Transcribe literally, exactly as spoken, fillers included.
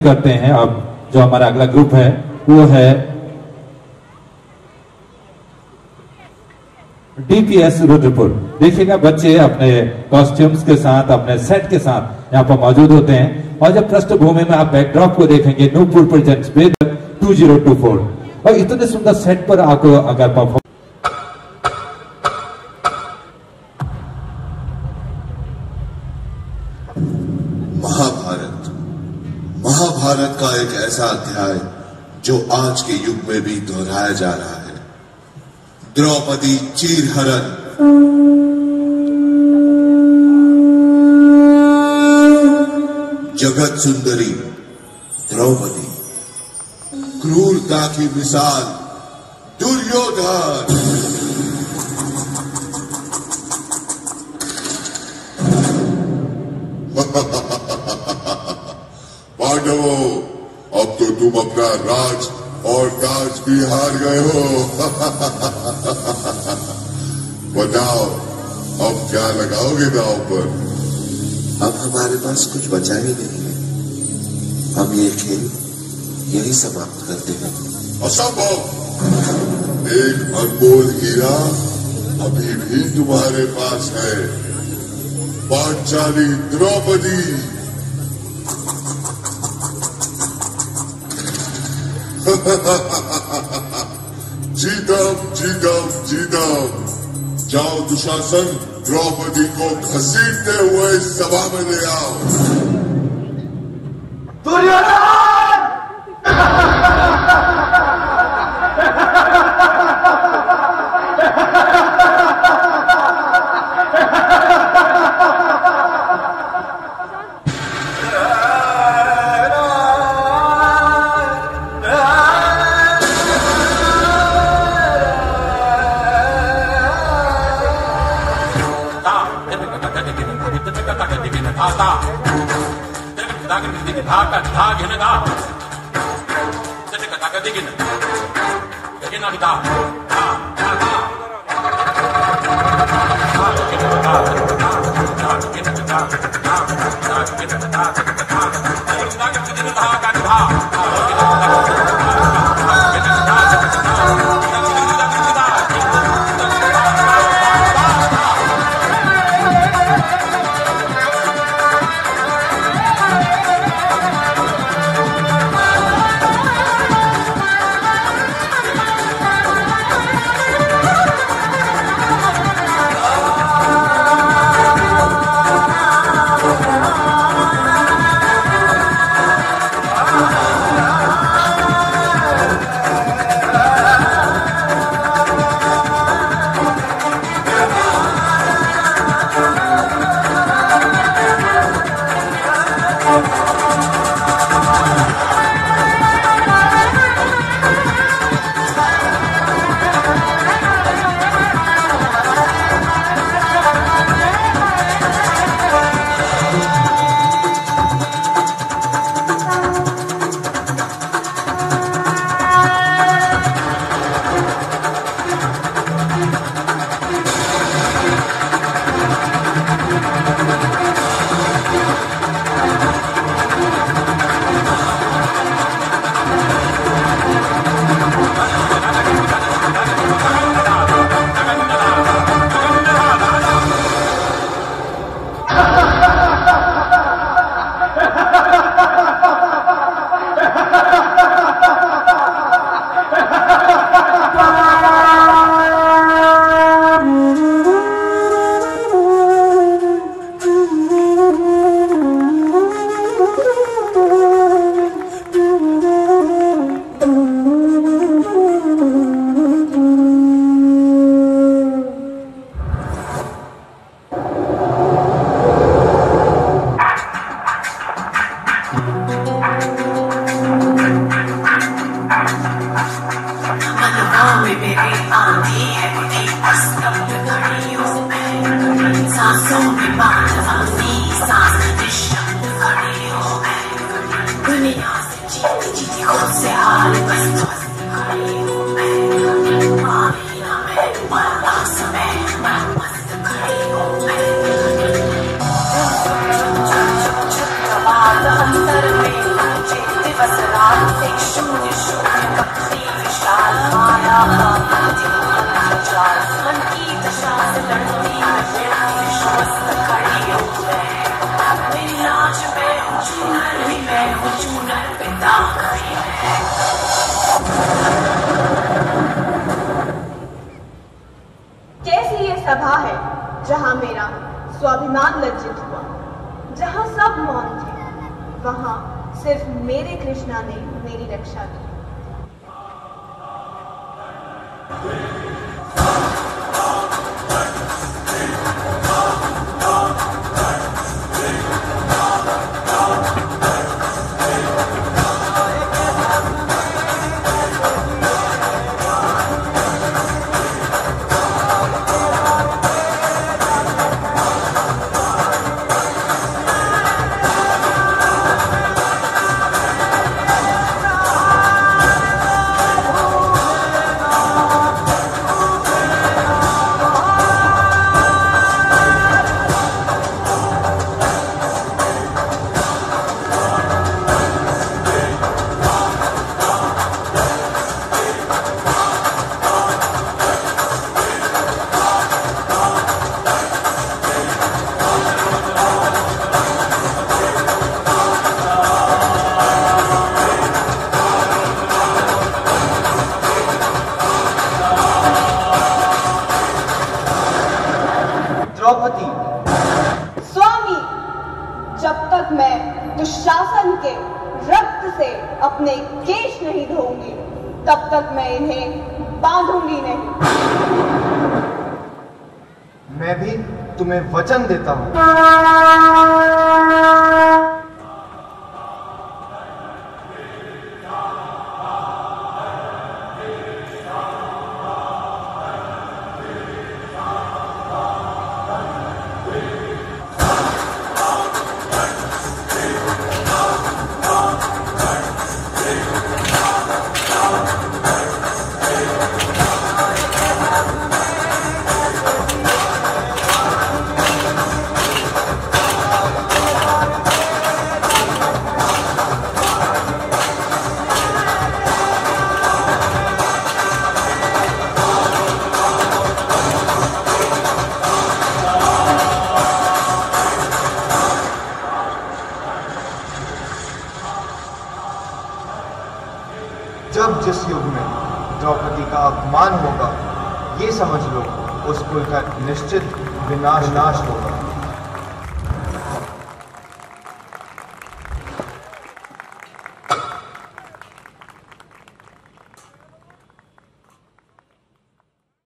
करते हैं। अब जो हमारा अगला ग्रुप है वो है डीपीएस रुद्रपुर। देखिएगा बच्चे अपने कॉस्ट्यूम्स के साथ, अपने सेट के साथ यहाँ पर मौजूद होते हैं और जब पृष्ठभूमि में आप बैकड्रॉप को देखेंगे नूपुर प्रेजेंट्स बेदर टू ज़ीरो टू फोर और इतने सुंदर सेट पर आपको अगर परफॉर्म महाभारत महाभारत का एक ऐसा अध्याय जो आज के युग में भी दोहराया जा रहा है। द्रौपदी चीरहरण। जगत सुंदरी द्रौपदी, क्रूरता की मिसाल दुर्योधन। पांडवों, अब तो तुम अपना राज और ताज भी हार गए हो। बताओ अब क्या लगाओगे दांव पर? अब हमारे पास कुछ बचा ही नहीं है। हम ये खेल यही समाप्त करते हैं। असंभव! एक अनमोल हीरा अभी भी तुम्हारे पास है। पांचाली द्रौपदी। जीतम जीतम जीतम। जाओ दुशासन, द्रौपदी को घसीटते हुए सभा में ले आओ। दुर्योधन! अंतर में कैसी ये सभा है जहां मेरा स्वाभिमान लज्जित हुआ, जहां सब मौन थे, वहां सिर्फ मेरे कृष्णा ने मेरी रक्षा की। द्रौपदी, स्वामी, जब तक मैं दुशासन के रक्त से अपने केश नहीं धोऊंगी, तब तक मैं इन्हें बांधूंगी नहीं। मैं भी तुम्हें वचन देता हूं। जब जिस युग में द्रौपदी का अपमान होगा, ये समझ लो उस कुल का निश्चित विनाश नाश होगा।